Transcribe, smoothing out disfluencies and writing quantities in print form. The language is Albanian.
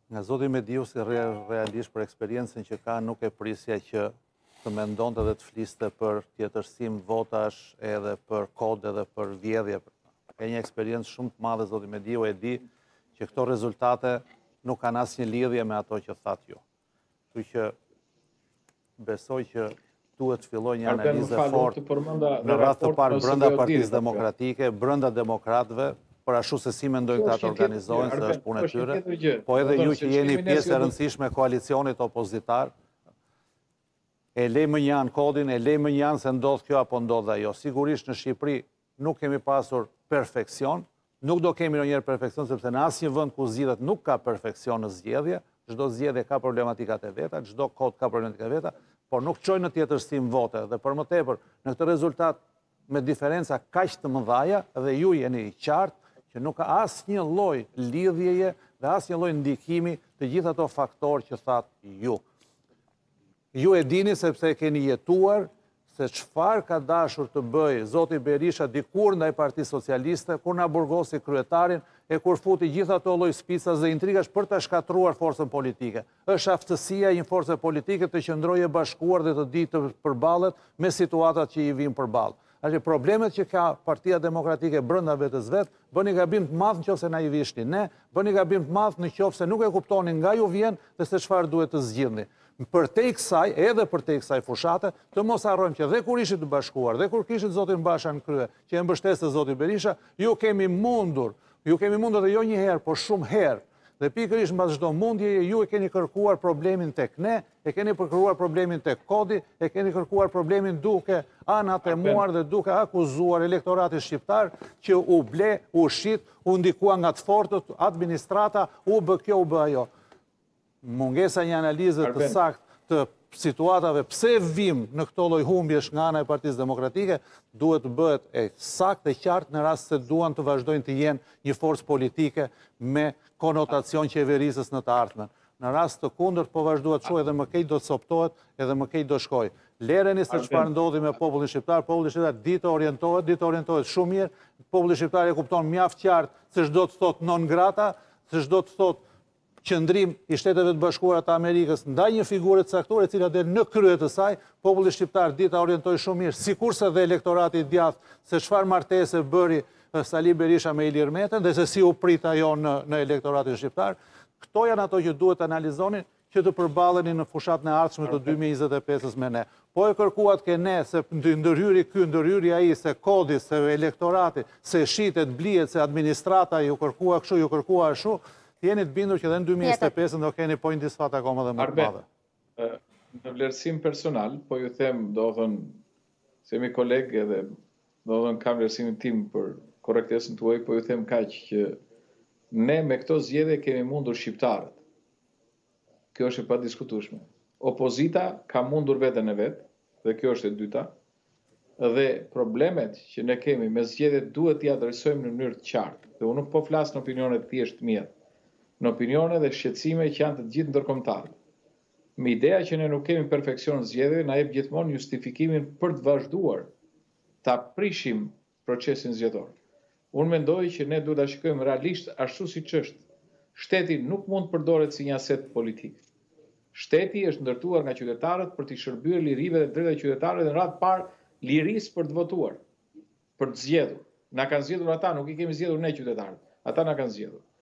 Nga zoti Mediusi realisht për eksperiencën që ka nuk e prisja që të mendonte dhe të fliste për tjetërsim votash edhe për kode dhe për vjedhje. Ka një eksperiencë shumë të madhe zoti Mediu, e di që këto rezultate nuk kanë asnjë lidhje me ato që thatë ju. Kështu që besoj që duhet të filloj një analizë fortë në radhë të parë brenda Partisë Demokratike, brenda demokratëve, për ashtu se si mendojnë këta të organizohen, se është punë e tyre, po edhe ju që jeni pjesë e rëndësishme e koalicionit opozitar, e lej më njanë kodin, e lej më njanë se ndodh kjo apo ndodh ajo. Sigurisht në Shqipëri nuk kemi pasur perfekcion, nuk do kemi ndonjëherë perfekcion, sepse në asnjë vend ku zgjidhet nuk ka perfekcion në zgjedhje, çdo zgjedhje ka problematikat e veta, çdo kod ka problematikat e veta, por nuk çojnë në tjetërsim vote dhe për më tepër në këtë rezultat me diferenca kaq të mëdha dhe ju jeni i qartë që nuk ka asnjë lloj lidhjeje dhe asnjë lloj ndikimi të gjithë ato faktorë që thatë ju. Ju e dini sepse e keni jetuar se çfarë ka dashur të bëjë zoti Berisha dikur ndaj Partisë Socialiste, kur na burgosi kryetarin e kur futi gjithë ato lloj spisas dhe intrigash për ta shkatruar forcën politike. Është aftësia e një force politike të qëndrojë e bashkuar dhe të ditë të përballet me situatat që i vijnë përballë. Problemet që ka Partia Demokratike brenda vetes vet, bëni gabim të madh nëse naivishni ne, bëni gabim të madh nëse nuk e kuptoni nga ju vjen dhe se çfarë duhet të zgjidhni. Përtej kësaj, edhe përtej kësaj fushate, të mos harrojmë që dhe kur ishit të bashkuar, dhe kur kishit zotin Basha në krye, që e mbështeste zoti Berisha, ju kemi mundur dhe jo një herë, por shumë herë, dhe pikërisht mbas çdo mundjeje ju e keni kërkuar problemin tek ne, e keni kërkuar problemin tek kodi, e keni kërkuar problemin duke anatemuar dhe duke akuzuar elektoratin shqiptar që u ble, u shit, u ndikua nga të fortët, administrata, u bë kjo, u bë ajo. Mungesa një analizë të saktë të situatave pse vim në këto lloj humbjesh nga ana e Partisë Demokratike duhet të bëhet e saktë e qartë në rast se duan të vazhdojnë të jenë një forcë politike me konotacion qeverisës në të ardhmen. Në rast të kundërt po vazhduat të shkojë edhe më keq do të coptohet edhe më keq do shkojë. Lereni se çfarë ndodhi me popullin shqiptar, populli shqiptar ditë orientohet shumë mirë, populli shqiptar e kupton mjaft qartë se ç'do të thotë non grata, se ç'do të thotë qëndrim i Shteteve të Bashkuara të Amerikës ndaj një figure të caktuar e cila del në krye të saj, populli shqiptar ditë orientoi shumë mirë, sikurse dhe elektorati i djathtë se çfarë martese bëri Sali Berisha me Ilir Metën dhe se si u prit ajo në elektoratin shqiptar. Këto janë ato që duhet analizoni që të përballeni në fushatën e ardhshme të 2025-s me ne. Po e kërkuat ke ne se ndërhyri ai, se kodi, se elektorati, se shitet, blihet, se administrata ju kërkua kështu, ju kërkua ashtu. Jeni të bindur që dhe në 2025 do keni po një disfat akoma dhe më të madhe. Në vlerësim personal, po ju them, do thënë, se jemi kolegë edhe do thënë kam vlerësimin tim për korrektesën tuaj, po ju them kaq që ne me këto zgjedhje kemi mundur shqiptarët. Kjo është e padiskutueshme. Opozita ka mundur veten e vet, dhe kjo është e dyta. Dhe problemet që ne kemi me zgjedhjet duhet t'i adresojmë në mënyrë të qartë. Dhe unë nuk po flas në opinione të thjeshtë mia, në opinione dhe shqetësime që janë të gjithë ndërkombëtarë. Me ideja që ne nuk kemi perfekcion në zgjedhje, na jep gjithmonë justifikimin për të vazhduar ta prishim procesin zgjedhor. Unë mendoj që ne duhet ta shikojmë realisht ashtu siç është. Shteti nuk mund të përdoret si një aset politik. Shteti është ndërtuar nga qytetarët për t'i shërbyer lirive dhe drejtat e qytetarëve dhe në radhë parë lirisë për të votuar, për të zgjedhur. Na kanë zgjedhur ata, nuk i kemi zgjedhur ne qytetarët. Ata na kanë zgjedhur.